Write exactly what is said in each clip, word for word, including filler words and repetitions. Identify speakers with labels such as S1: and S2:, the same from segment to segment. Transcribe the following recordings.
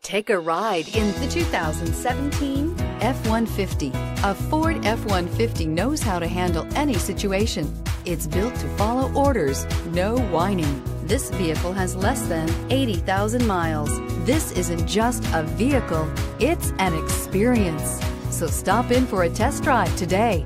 S1: Take a ride in the two thousand seventeen F one fifty. A Ford F one fifty knows how to handle any situation. It's built to follow orders, no whining. This vehicle has less than eighty thousand miles. This isn't just a vehicle, it's an experience. So stop in for a test drive today.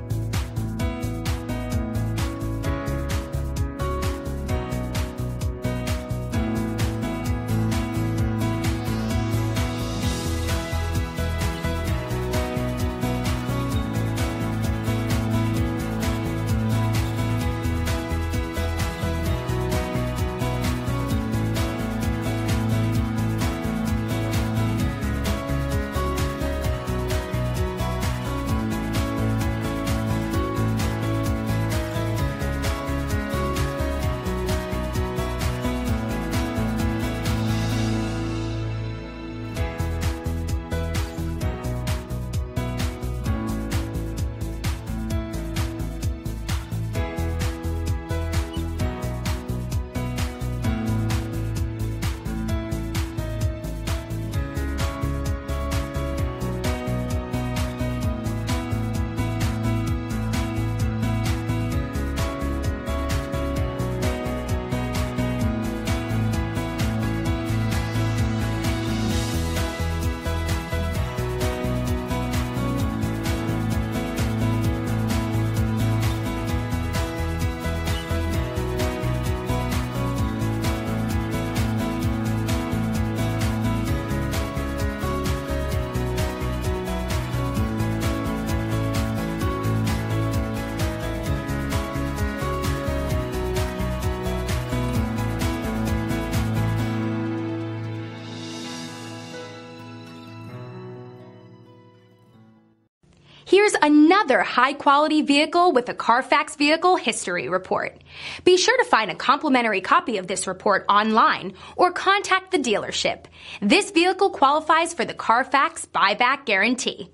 S2: Here's another high-quality vehicle with a Carfax Vehicle History Report. Be sure to find a complimentary copy of this report online or contact the dealership. This vehicle qualifies for the Carfax Buyback Guarantee.